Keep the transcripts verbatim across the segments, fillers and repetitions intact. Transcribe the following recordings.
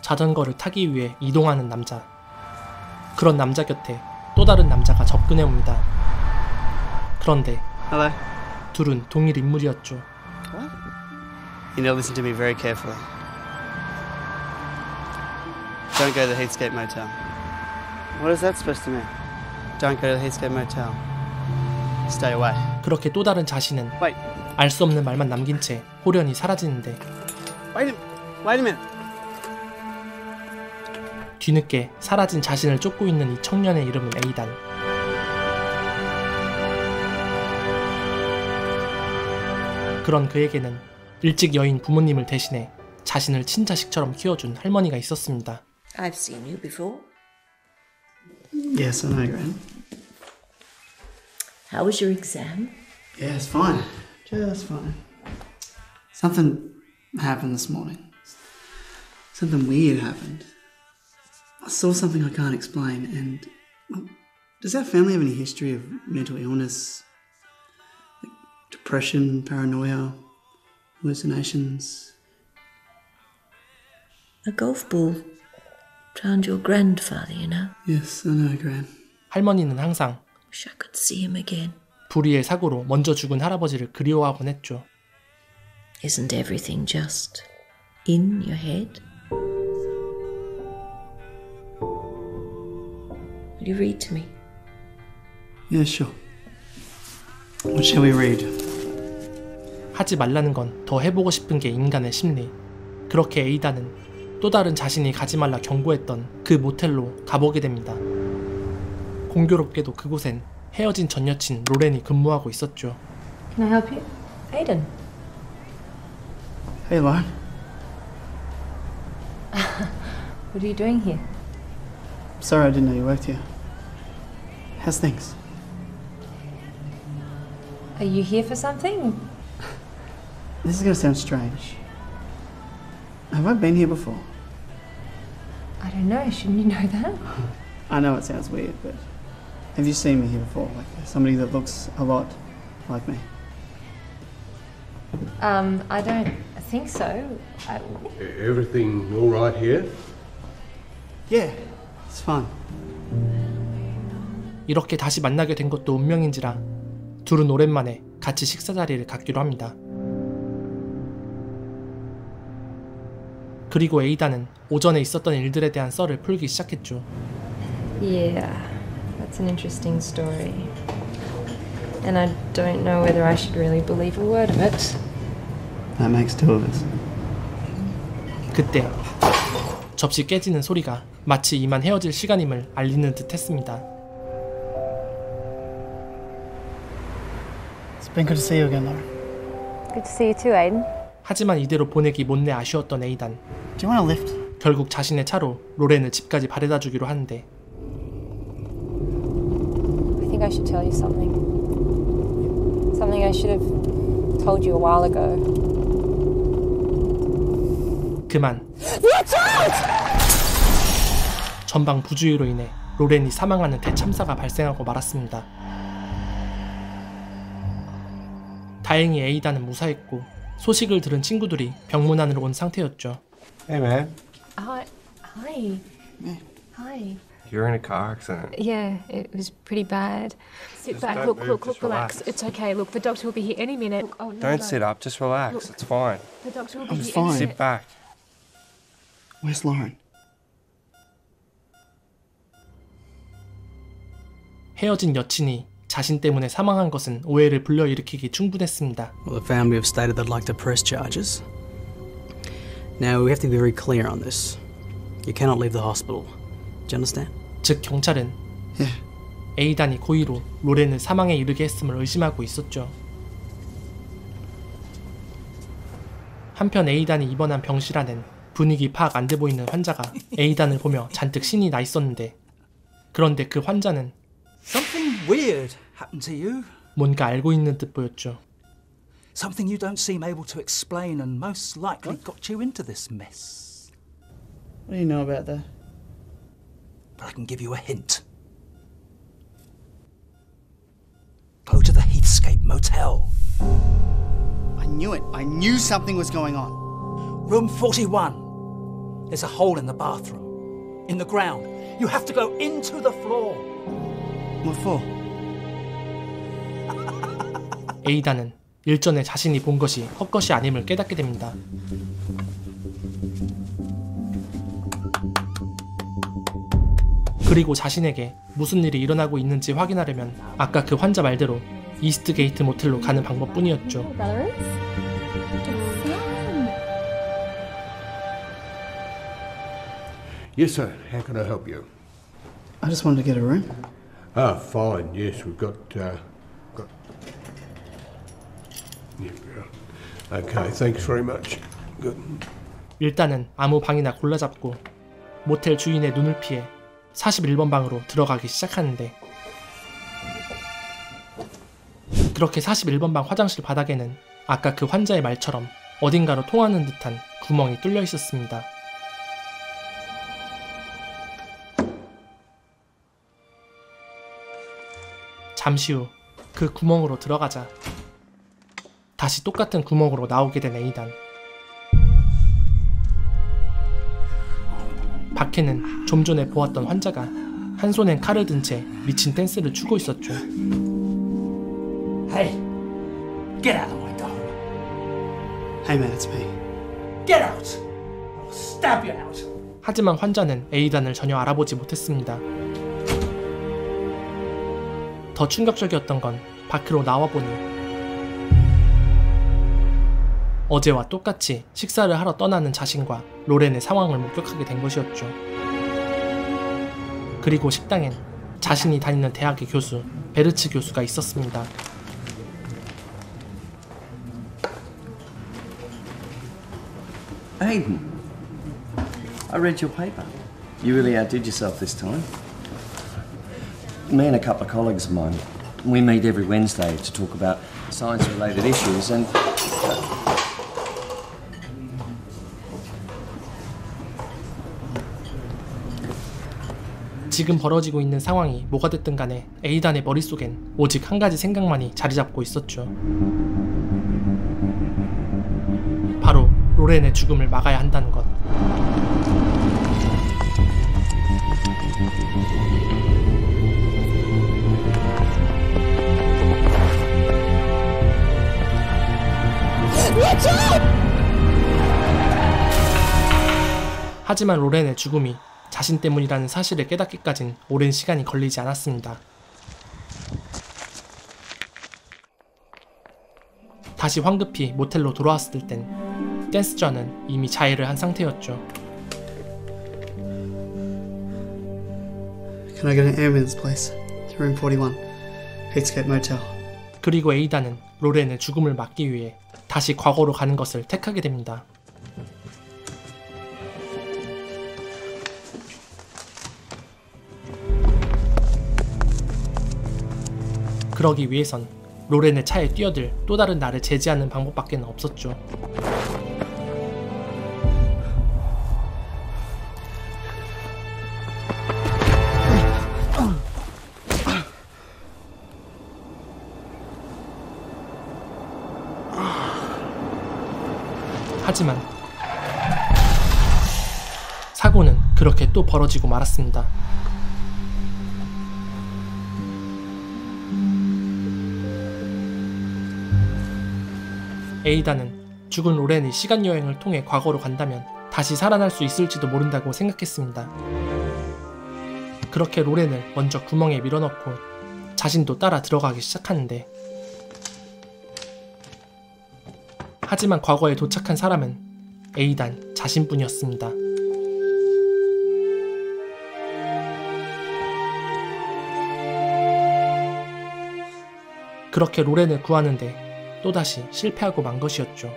자전거를 타기 위해 이동하는 남자. 그런 남자 곁에 또 다른 남자가 접근해 옵니다. 그런데 Hello. 둘은 동일 인물이었죠. What? You know, listen to me very carefully. Don't go to the Heathscape Motel. What is that supposed to mean? Don't go to the Heathscape Motel. Stay away. 그렇게 또 다른 자신은 Wait. 알 수 없는 말만 남긴 채 호련히 사라지는데 Wait a, wait a minute. 뒤늦게 사라진 자신을 쫓고 있는 이 청년의 이름은 에이단. 그런 그에게는 일찍 여인 부모님을 대신해 자신을 친자식처럼 키워준 할머니가 있었습니다. I've seen you before. Yes, I know, Gran. How was your exam? Yeah, it's fine. Just fine. Something happened this morning. Something weird happened. I saw something I can't explain, and well, does our family have any history of mental illness? Like depression, paranoia, hallucinations? A golf ball drowned your grandfather, you know? Yes, I know, Gran. 할머니는 항상 Wish I could see him again. 불의의 사고로 먼저 죽은 할아버지를 그리워하곤 했죠. Isn't everything just in your head? Will you read to me? Yeah, sure. What shall we read? 하지 말라는 건 더 해보고 싶은 게 인간의 심리. 그렇게 에이다는 또 다른 자신이 가지 말라 경고했던 그 모텔로 가보게 됩니다. 공교롭게도 그곳엔 헤어진 전 여친 로렌이 근무하고 있었죠. Can I help you? Aiden. Hey, Lauren. What are you doing here? Sorry I didn't know you worked here. How's things? Are you here for something? This is going to sound strange. Have I been here before? I don't know. Shouldn't you know that? I know it sounds weird, but have you seen me here before? Like somebody that looks a lot like me? Um, I don't think so. I... Everything all right here? Yeah, it's fine. 이렇게 다시 만나게 된 것도 운명인지라 둘은 오랜만에 같이 식사 자리를 갖기로 합니다. 그리고 에이다는 오전에 있었던 일들에 대한 썰을 풀기 시작했죠. Yeah, that's an interesting story. And I don't know whether I should really believe a word of it. That makes two of us. 그때 접시 깨지는 소리가 마치 이만 헤어질 시간임을 알리는 듯 했습니다. It's been good to see you again, Lauren. Good to see you too, Aiden. 하지만 이대로 보내기 못내 아쉬웠던 에이단. Do you want a lift? 결국 자신의 차로 로렌을 집까지 바래다 주기로 하는데 I think I should tell you something. Something I should have told you a while ago. 그만. 전방 부주의로 인해 로렌이 사망하는 대참사가 발생하고 말았습니다. 다행히 에이다는 무사했고 소식을 들은 친구들이 병문안으로 온 상태였죠. Hey, man. Hi. Hi. Yeah. Hi. You're in a car accident. Yeah, it was pretty bad. Sit Just back. don't Look, move, look, just look, relax. relax. It's okay. Look, the doctor will be here any minute. Look, oh, no, Don't no. sit up, just relax. Look. It's fine. The doctor will be I'm here fine. any Sit minute. back. Where's Lauren? 헤어진 여친이 자신 때문에 사망한 것은 오해를 불러일으키기 충분했습니다. Well, the family have stated they'd like to press charges. Now, we have to be very clear on this. You cannot leave the hospital. Do you understand? 즉 경찰은 Yeah. 에이단이 고의로 로렌을 사망에 이르게 했음을 의심하고 있었죠. 한편 에이단이 입원한 병실 안엔 분위기 파악 안 돼 보이는 환자가 에이단을 보며 잔뜩 신이 나 있었는데 그런데 그 환자는 Something weird happened to you. 뭔가 알고 있는 듯 보였죠. Something you don't seem able to explain and most likely got you into this mess. What do you know about that? But I can give you a hint. Go to the Heathscape Motel. I knew it. I knew something was going on. Room forty-one. There's a hole in the bathroom. In the ground. You have to go into the floor. What for? 에이다는 일전에 자신이 본 것이 헛것이 아님을 깨닫게 됩니다. 그리고 자신에게 무슨 일이 일어나고 있는지 확인하려면 아까 그 환자 말대로 이스트 게이트 모텔로 가는 방법뿐이었죠. Yes, sir. How can I help you? I just wanted to get a room. Ah, fine. Yes, we've got. Uh, got. Yeah, yeah. Okay. Thanks very much. Good. 일단은 아무 방이나 골라잡고 모텔 주인의 눈을 피해 사십일 번 방으로 들어가기 시작하는데, 그렇게 사십일 번 방 화장실 바닥에는 아까 그 환자의 말처럼 어딘가로 통하는 듯한 구멍이 뚫려 있었습니다. 잠시 후 그 구멍으로 들어가자 다시 똑같은 구멍으로 나오게 된 에이단. 밖에는 좀 전에 보았던 환자가 한 손엔 칼을 든 채 미친 댄스를 추고 있었죠. Hey, get out of my darling. Hey man, it's me. Get out! I'll stab you out. 하지만 환자는 에이단을 전혀 알아보지 못했습니다. 더 충격적이었던 건 밖으로 나와보니 어제와 똑같이 식사를 하러 떠나는 자신과 로렌의 상황을 목격하게 된 것이었죠. 그리고 식당엔 자신이 다니는 대학의 교수, 베르츠 교수가 있었습니다. Aiden, I read your paper. You really outdid yourself this time. Me and a couple of colleagues of mine, we meet every Wednesday to talk about science-related issues and... 지금 벌어지고 있는 상황이 뭐가 됐든 간에 에이단의 머릿속엔 오직 한 가지 생각만이 자리 잡고 있었죠. 바로 로렌의 죽음을 막아야 한다는 것. 하지만 로렌의 죽음이 자신 때문이라는 사실을 깨닫기까진 오랜 시간이 걸리지 않았습니다. 다시 황급히 모텔로 돌아왔을 땐 댄스저는 이미 자해를 한 상태였죠. Can I get an ambulance, please? To room forty-one, Heathscape Motel. 그리고 에이다는 로렌의 죽음을 막기 위해 다시 과거로 가는 것을 택하게 됩니다. 그러기 위해선 로렌의 차에 뛰어들 또 다른 나를 제지하는 방법밖에 없었죠. 하지만 사고는 그렇게 또 벌어지고 말았습니다. 에이다는 죽은 로렌이 시간여행을 통해 과거로 간다면 다시 살아날 수 있을지도 모른다고 생각했습니다. 그렇게 로렌을 먼저 구멍에 밀어넣고 자신도 따라 들어가기 시작하는데, 하지만 과거에 도착한 사람은 에이단 자신뿐이었습니다. 그렇게 로렌을 구하는데 또다시 실패하고 만 것이었죠.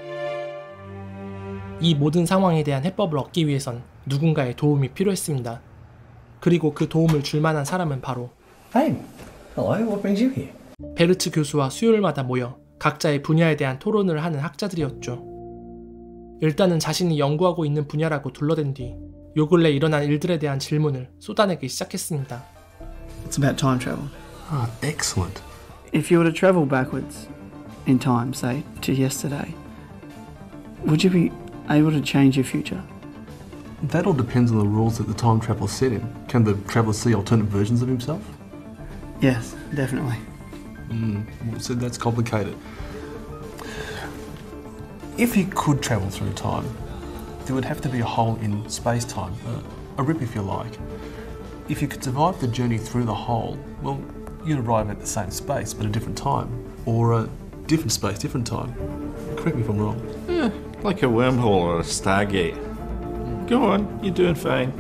이 모든 상황에 대한 해법을 얻기 위해선 누군가의 도움이 필요했습니다. 그리고 그 도움을 줄 만한 사람은 바로 Hey, hello, what brings you here? 베르츠 교수와 수요일마다 모여 각자의 분야에 대한 토론을 하는 학자들이었죠. 일단은 자신이 연구하고 있는 분야라고 둘러댄 뒤 요 근래 일어난 일들에 대한 질문을 쏟아내기 시작했습니다. It's about time travel. Ah, excellent. If you were to travel backwards in time, say, to yesterday, would you be able to change your future? That all depends on the rules that the time traveller set in. Can the traveller see alternate versions of himself? Yes, definitely. Mm, well, so that's complicated. If he could travel through time, there would have to be a hole in space-time, a, a rip if you like. If you could survive the journey through the hole, well, you'd arrive at the same space but a different time. Or a different space, different time. Correct me if I'm wrong. Yeah, like a wormhole or a stargate. Go on, you're doing fine.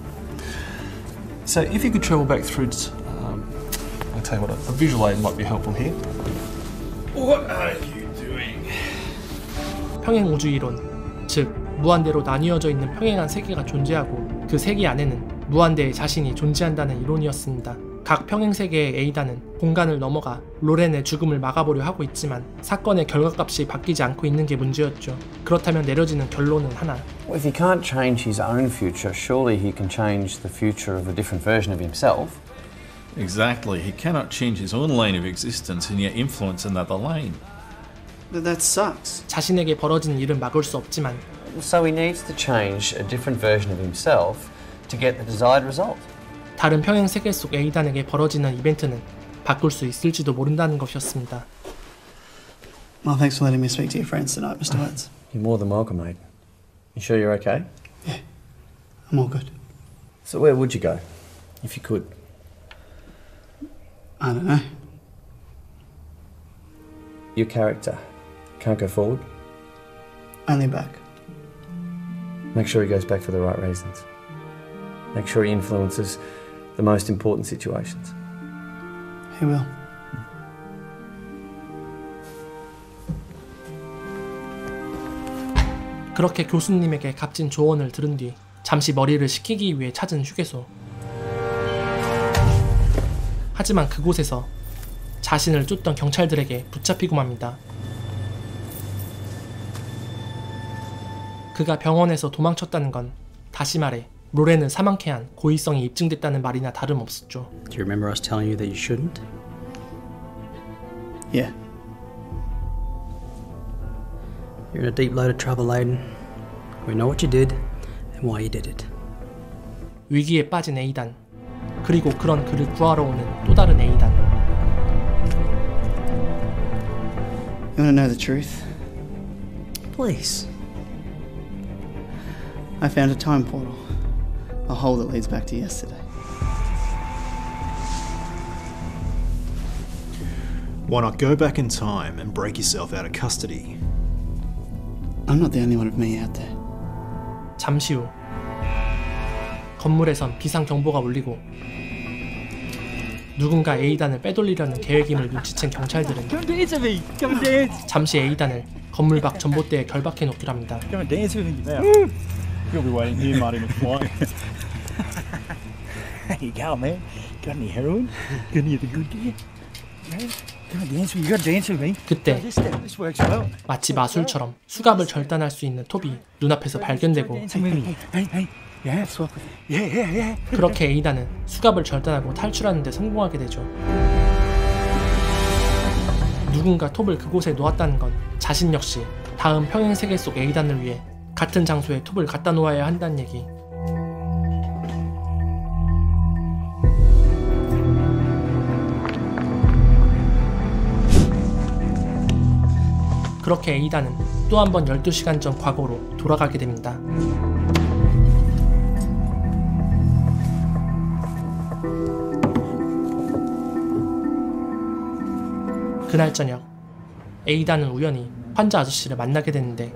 So if you could travel back through, t- um, I'll tell you what, a, a visual aid might be helpful here. What are you doing? 평행 우주 이론, 즉 무한대로 나뉘어져 있는 평행한 세계가 존재하고 그 세계 안에는 무한대의 자신이 존재한다는 이론이었습니다. 각 평행 세계의 에이다는 공간을 넘어가 로렌의 죽음을 막아보려 하고 있지만 사건의 결과값이 바뀌지 않고 있는 게 문제였죠. 그렇다면 내려지는 결론은 하나. Well, if he can't change his own future, surely he can change the future of a different version of himself. Exactly. He cannot change his own line of existence and yet influence another line. But that sucks. 자신에게 벌어진 일은 막을 수 없지만 So he needs to change a different version of himself to get the desired result. 다른 평행 세계 속 에이단에게 벌어지는 이벤트는 바꿀 수 있을지도 모른다는 것이었습니다. Well, thanks for letting me speak to your friends tonight, Mister Wentz. You're more than welcome, mate. You sure you're okay? Yeah, I'm all good. So where would you go, if you could? I don't know. Your character can't go forward? Only back. Make sure he goes back for the right reasons. Make sure he influences the most important situations. He will. 그렇게 교수님에게 값진 조언을 들은 뒤 잠시 머리를 식히기 위해 찾은 휴게소. 하지만 그곳에서 자신을 쫓던 경찰들에게 붙잡히고 맙니다. 그가 병원에서 도망쳤다는 건 다시 말해 로렌을 사망케 한 고의성이 입증됐다는 말이나 다름없었죠. Do you remember us telling you that you shouldn't? Yeah. You're in a deep load of trouble, Aiden. We know what you did and why you did it. 위기에 빠진 에이단, 그리고 그런 그를 구하러 오는 또 다른 에이단. You want to know the truth? Please. I found a time portal. A hole that leads back to yesterday. Why not go back in time and break yourself out of custody? I'm not the only one of me out there. 잠시 후 건물에선 비상 경보가 울리고 누군가 에이단을 빼돌리려는 계획임을 눈치챈 경찰들은 잠시 에이단을 건물 밖 전봇대에 결박해 놓기로 합니다. You'll be waiting here, Marty McFly. There you go, man. Got any heroin? Got any of the good gear? Man, come on, dance with me. You gotta dance with me. 그때 This step, this works well. 마치 마술처럼 수갑을 절단할 수 있는 톱이 눈앞에서 발견되고 Dancing with me. Hey, hey. Yeah, swap with me. Yeah, yeah, yeah. 그렇게 에이단은 수갑을 절단하고 탈출하는 데 성공하게 되죠. 누군가 톱을 그곳에 놓았다는 건 자신 역시 다음 평행 세계 속 에이단을 위해 같은 장소에 톱을 갖다 놓아야 한다는 얘기. 그렇게 에이단은 또 한 번 열두 시간 전 과거로 돌아가게 됩니다. 그날 저녁, 에이단은 우연히 환자 아저씨를 만나게 되는데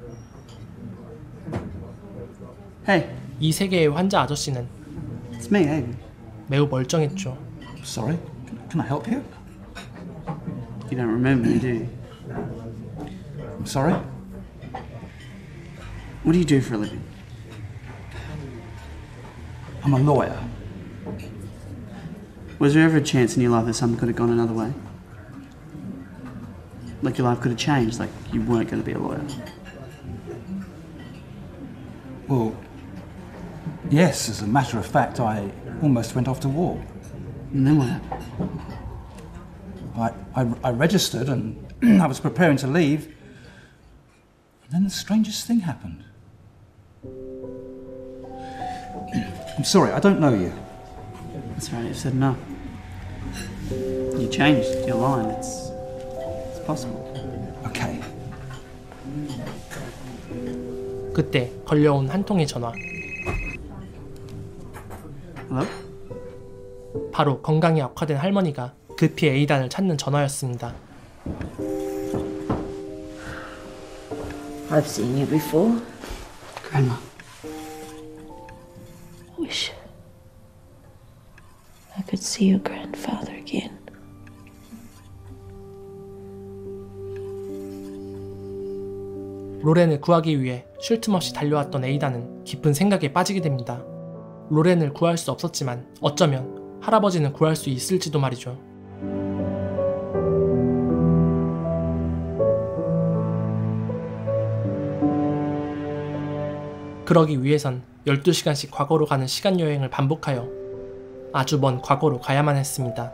Hey. 이 세계의 환자 아저씨는 It's me, Aiden. 매우 멀쩡했죠. Sorry, can I help you? You don't remember me, do you? I'm sorry? What do you do for a living? I'm a lawyer. Was there ever a chance in your life that something could have gone another way? Like your life could have changed, like you weren't going to be a lawyer? Well, yes, as a matter of fact, I almost went off to war. And then what happened? I, I, I registered and I was preparing to leave. And then the strangest thing happened. I'm sorry, I don't know you. That's right, you've said no. You changed your line. It's, it's possible. Okay. 그때 걸려온 한 통의 전화. Hello? 바로 건강이 악화된 할머니가 급히 에이단을 찾는 전화였습니다. I've seen you before. Grandma. Wish I could see your grandfather again. 로렌을 구하기 위해 쉴 틈 없이 달려왔던 에이다는 깊은 생각에 빠지게 됩니다. 로렌을 구할 수 없었지만 어쩌면 할아버지는 구할 수 있을지도 말이죠. 그러기 위해선 열두 시간씩 과거로 가는 시간여행을 반복하여 아주 먼 과거로 가야만 했습니다.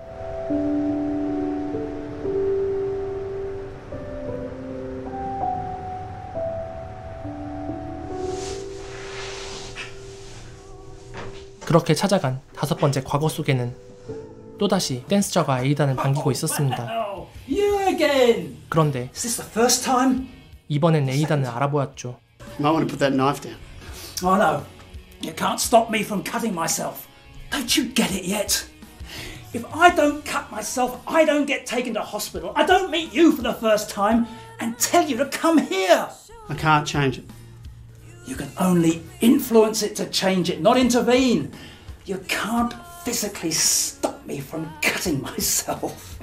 그렇게 찾아간 다섯 번째 과거 속에는 또다시 댄스저가 에이단을 반기고 있었습니다. You again. 그런데 Is this the first time? 이번엔 에이단을 알아보았죠. You might want to put that knife down. Oh no, you can't stop me from cutting myself. Don't you get it yet? If I don't cut myself, I don't get taken to hospital. I don't meet you for the first time and tell you to come here. I can't change it. You can only influence it to change it, not intervene. You can't physically stop me from cutting myself.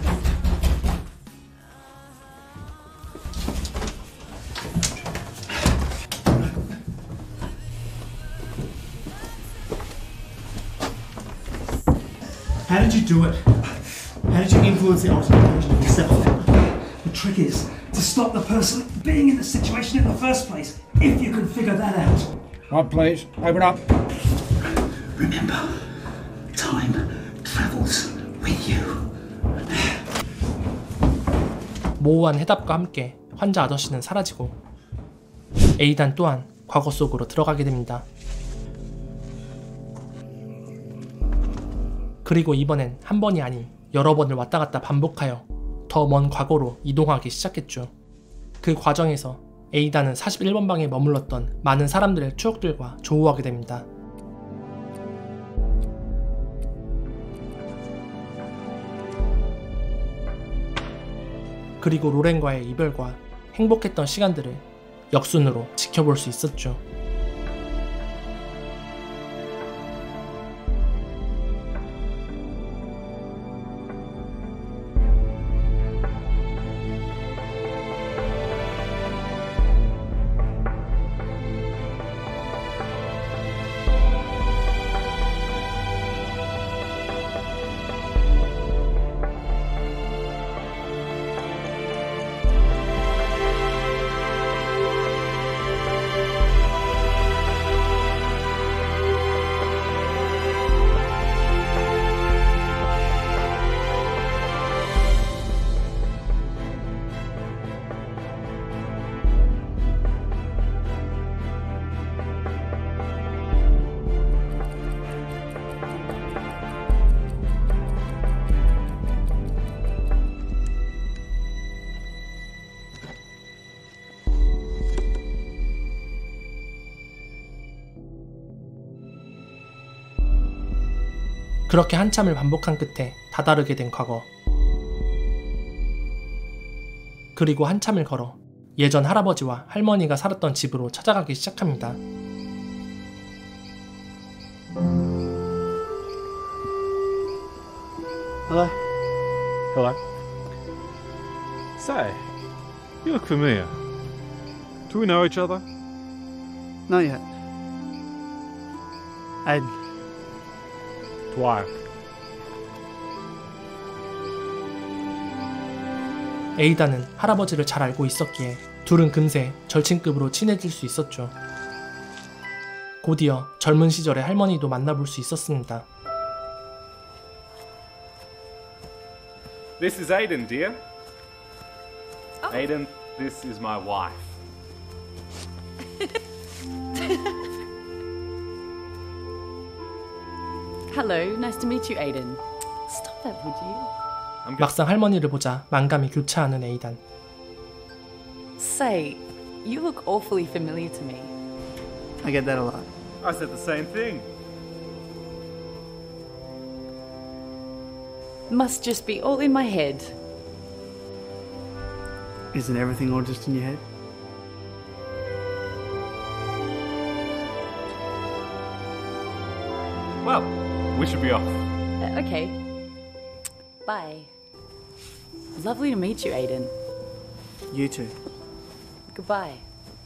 How did you do it? How did you influence the ultimate version of yourself? The trick is to stop the person being in the situation in the first place, if you can figure that out. Right, please. Open up. Remember, time travels with you. 모호한 해답과 함께 환자 아저씨는 사라지고 에이단 또한 과거 속으로 들어가게 됩니다. 그리고 이번엔 한 번이 아닌 여러 번을 왔다 갔다 반복하여 더 먼 과거로 이동하기 시작했죠. 그 과정에서 에이단은 사십일 번 방에 머물렀던 많은 사람들의 추억들과 조우하게 됩니다. 그리고 로렌과의 이별과 행복했던 시간들을 역순으로 지켜볼 수 있었죠. 그렇게 한참을 반복한 끝에 다다르게 된 과거. 그리고 한참을 걸어 예전 할아버지와 할머니가 살았던 집으로 찾아가기 시작합니다. Hello? Hello. Say, you look familiar. Do we know each other? Not yet. Aiden. Dwyer. 에이다는 할아버지를 잘 알고 있었기에 둘은 금세 절친급으로 친해질 수 있었죠. 곧이어 젊은 시절의 할머니도 만나볼 수 있었습니다. This is Aiden, dear. Oh. Aiden, this is my wife. Hello, nice to meet you, Aiden. Stop that, would you? 막상 할머니를 보자 만감이 교차하는 에이단. Say, you look awfully familiar to me. I get that a lot. I said the same thing. Must just be all in my head. Isn't everything all just in your head? Well, we should be off. Uh, okay. Bye. Lovely to meet you, Aiden. You too. Goodbye.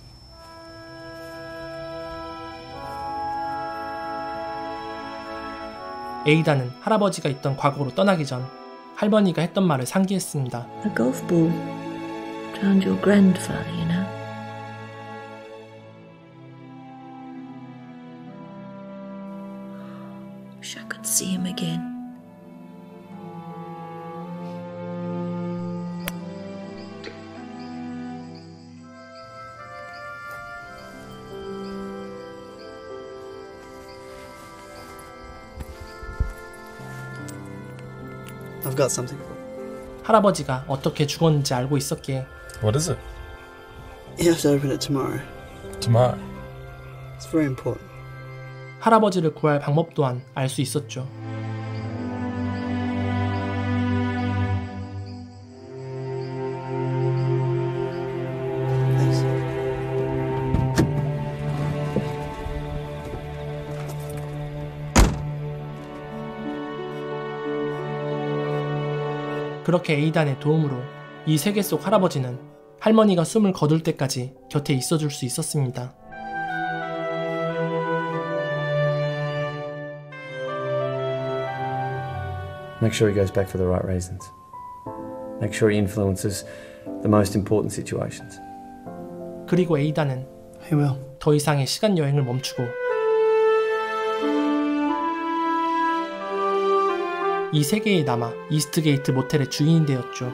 에이다는 할아버지가 있던 과거로 떠나기 전 할머니가 했던 말을 상기했습니다. A golf ball drowned your grandfather, you know. Wish I could see him again. I've got something. 할아버지가 어떻게 죽었는지 알고 있었기에 What is it? You have to open it tomorrow. Tomorrow. It's very important. 할아버지를 구할 방법 또한 알 수 있었죠. 그렇게 에이단의 도움으로 이 세계 속 할아버지는 할머니가 숨을 거둘 때까지 곁에 있어줄 수 있었습니다. Make sure he goes back for the right reasons. Make sure he influences the most important situations. 그리고 에이단은 He will. 더 이상의 시간 여행을 멈추고 이 세계에 남아 이스트게이트 모텔의 주인이 되었죠.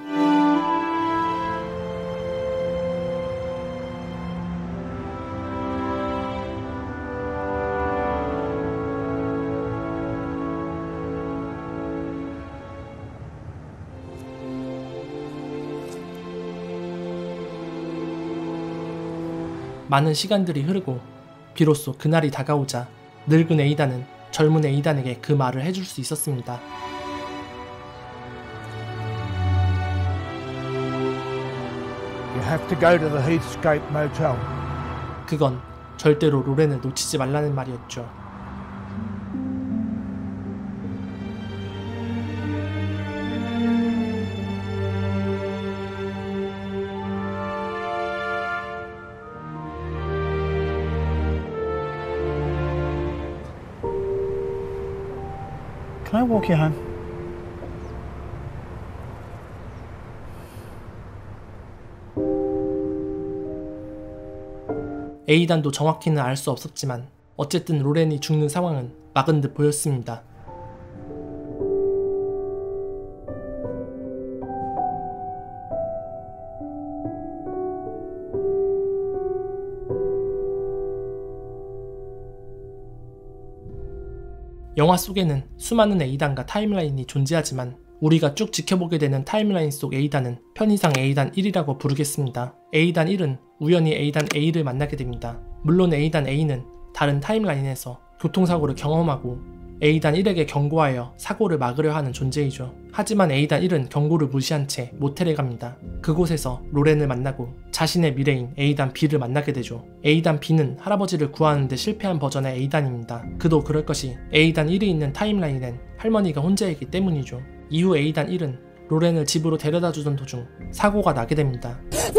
많은 시간들이 흐르고 비로소 그날이 다가오자 늙은 에이단은 젊은 에이단에게 그 말을 해줄 수 있었습니다. You have to go to the Heathscape Motel. 그건 절대로 로렌을 놓치지 말라는 말이었죠. Can I walk you home? 에이단도 정확히는 알 수 없었지만 어쨌든 로렌이 죽는 상황은 막은 듯 보였습니다. 영화 속에는 수많은 에이단과 타임라인이 존재하지만 우리가 쭉 지켜보게 되는 타임라인 속 에이단은 편의상 에이단 일이라고 부르겠습니다. 에이단 일은 우연히 에이단 A를 만나게 됩니다. 물론 에이단 A는 다른 타임라인에서 교통사고를 경험하고 에이단 일에게 경고하여 사고를 막으려 하는 존재이죠. 하지만 에이단 일은 경고를 무시한 채 모텔에 갑니다. 그곳에서 로렌을 만나고 자신의 미래인 에이단 B를 만나게 되죠. 에이단 B는 할아버지를 구하는 데 실패한 버전의 에이단입니다. 그도 그럴 것이 에이단 일이 있는 타임라인엔 할머니가 혼자이기 때문이죠. 이후 에이단 일은 로렌을 집으로 데려다 주던 도중 사고가 나게 됩니다.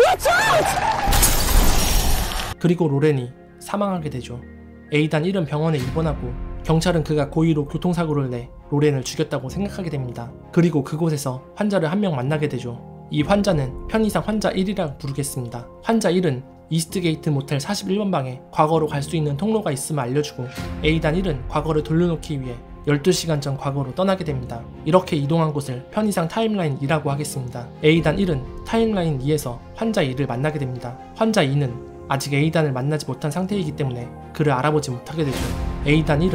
그리고 로렌이 사망하게 되죠. 에이단 일은 병원에 입원하고 경찰은 그가 고의로 교통사고를 내 로렌을 죽였다고 생각하게 됩니다. 그리고 그곳에서 환자를 한 명 만나게 되죠. 이 환자는 편의상 환자 일이라고 부르겠습니다. 환자 일은 이스트게이트 모텔 사십일 번 방에 과거로 갈 수 있는 통로가 있음을 알려주고 에이단 일은 과거를 돌려놓기 위해 열두 시간 전 과거로 떠나게 됩니다. 이렇게 이동한 곳을 편의상 타임라인 이라고 하겠습니다. 에이단 일은 타임라인 이에서 환자 이를 만나게 됩니다. 환자 이는 아직 에이단을 만나지 못한 상태이기 때문에 그를 알아보지 못하게 되죠. 에이단 일은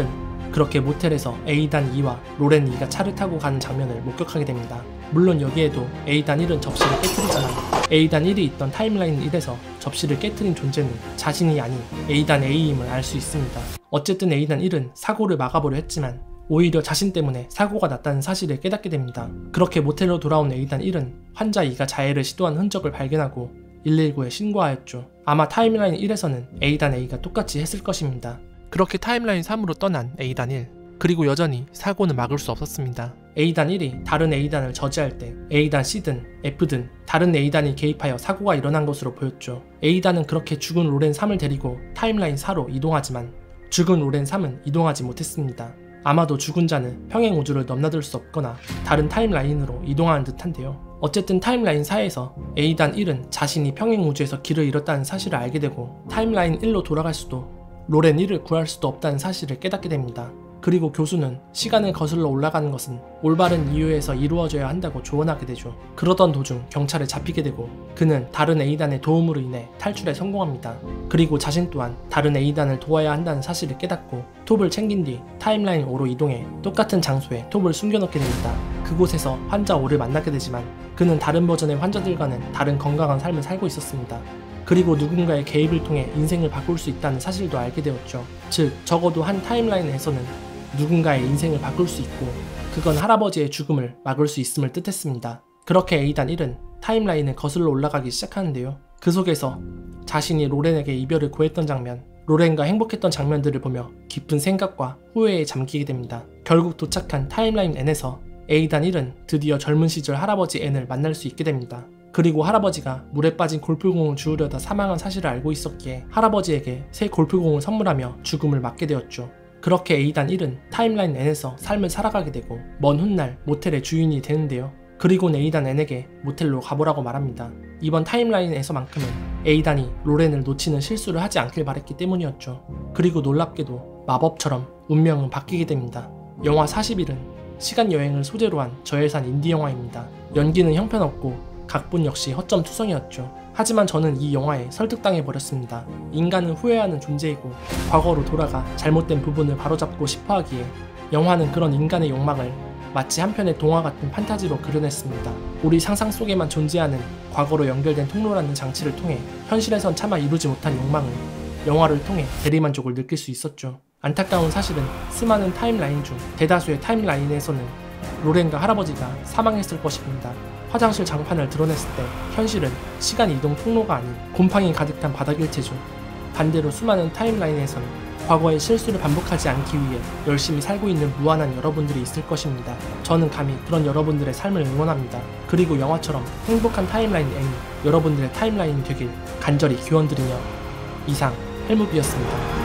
그렇게 모텔에서 에이단 이와 로렌 이가 차를 타고 가는 장면을 목격하게 됩니다. 물론 여기에도 에이단 일은 접시를 깨뜨리지만 에이단 일이 있던 타임라인 일에서 접시를 깨뜨린 존재는 자신이 아닌 에이단 A임을 알 수 있습니다. 어쨌든 에이단 일은 사고를 막아보려 했지만 오히려 자신 때문에 사고가 났다는 사실을 깨닫게 됩니다. 그렇게 모텔로 돌아온 에이단 일은 환자 이가 자해를 시도한 흔적을 발견하고 일일구에 신고하였죠. 아마 타임라인 일에서는 에이단 A가 똑같이 했을 것입니다. 그렇게 타임라인 삼으로 떠난 에이단 일. 그리고 여전히 사고는 막을 수 없었습니다. 에이단 일이 다른 에이단을 저지할 때 에이단 C든 F든 다른 에이단이 개입하여 사고가 일어난 것으로 보였죠. 에이단은 그렇게 죽은 로렌 삼을 데리고 타임라인 사로 이동하지만 죽은 로렌 삼은 이동하지 못했습니다. 아마도 죽은 자는 평행 우주를 넘나들 수 없거나 다른 타임라인으로 이동하는 듯한데요. 어쨌든 타임라인 사에서 에이단 일은 자신이 평행 우주에서 길을 잃었다는 사실을 알게 되고 타임라인 일로 돌아갈 수도 로렌 일을 구할 수도 없다는 사실을 깨닫게 됩니다. 그리고 교수는 시간을 거슬러 올라가는 것은 올바른 이유에서 이루어져야 한다고 조언하게 되죠. 그러던 도중 경찰에 잡히게 되고 그는 다른 에이단의 도움으로 인해 탈출에 성공합니다. 그리고 자신 또한 다른 에이단을 도와야 한다는 사실을 깨닫고 톱을 챙긴 뒤 타임라인 오로 이동해 똑같은 장소에 톱을 숨겨놓게 됩니다. 그곳에서 환자 오를 만나게 되지만 그는 다른 버전의 환자들과는 다른 건강한 삶을 살고 있었습니다. 그리고 누군가의 개입을 통해 인생을 바꿀 수 있다는 사실도 알게 되었죠. 즉, 적어도 한 타임라인에서는 누군가의 인생을 바꿀 수 있고 그건 할아버지의 죽음을 막을 수 있음을 뜻했습니다. 그렇게 에이단 일은 타임라인을 거슬러 올라가기 시작하는데요. 그 속에서 자신이 로렌에게 이별을 구했던 장면, 로렌과 행복했던 장면들을 보며 깊은 생각과 후회에 잠기게 됩니다. 결국 도착한 타임라인 N에서 에이단 일은 드디어 젊은 시절 할아버지 N을 만날 수 있게 됩니다. 그리고 할아버지가 물에 빠진 골프공을 주우려다 사망한 사실을 알고 있었기에 할아버지에게 새 골프공을 선물하며 죽음을 맞게 되었죠. 그렇게 에이단 일은 타임라인 N에서 삶을 살아가게 되고 먼 훗날 모텔의 주인이 되는데요. 그리곤 에이단 N에게 모텔로 가보라고 말합니다. 이번 타임라인에서만큼은 에이단이 로렌을 놓치는 실수를 하지 않길 바랬기 때문이었죠. 그리고 놀랍게도 마법처럼 운명은 바뀌게 됩니다. 영화 사십 일은 시간여행을 소재로 한 저예산 인디 영화입니다. 연기는 형편없고 각본 역시 허점 투성이었죠. 하지만 저는 이 영화에 설득당해버렸습니다. 인간은 후회하는 존재이고 과거로 돌아가 잘못된 부분을 바로잡고 싶어하기에 영화는 그런 인간의 욕망을 마치 한편의 동화 같은 판타지로 그려냈습니다. 우리 상상 속에만 존재하는 과거로 연결된 통로라는 장치를 통해 현실에선 차마 이루지 못한 욕망을 영화를 통해 대리만족을 느낄 수 있었죠. 안타까운 사실은 수많은 타임라인 중 대다수의 타임라인에서는 로렌과 할아버지가 사망했을 것입니다. 화장실 장판을 드러냈을 때 현실은 시간 이동 통로가 아닌 곰팡이 가득한 바닥일 테죠. 반대로 수많은 타임라인에서는 과거의 실수를 반복하지 않기 위해 열심히 살고 있는 무한한 여러분들이 있을 것입니다. 저는 감히 그런 여러분들의 삶을 응원합니다. 그리고 영화처럼 행복한 타임라인 N이 여러분들의 타임라인이 되길 간절히 기원드리며 이상 헬무비였습니다.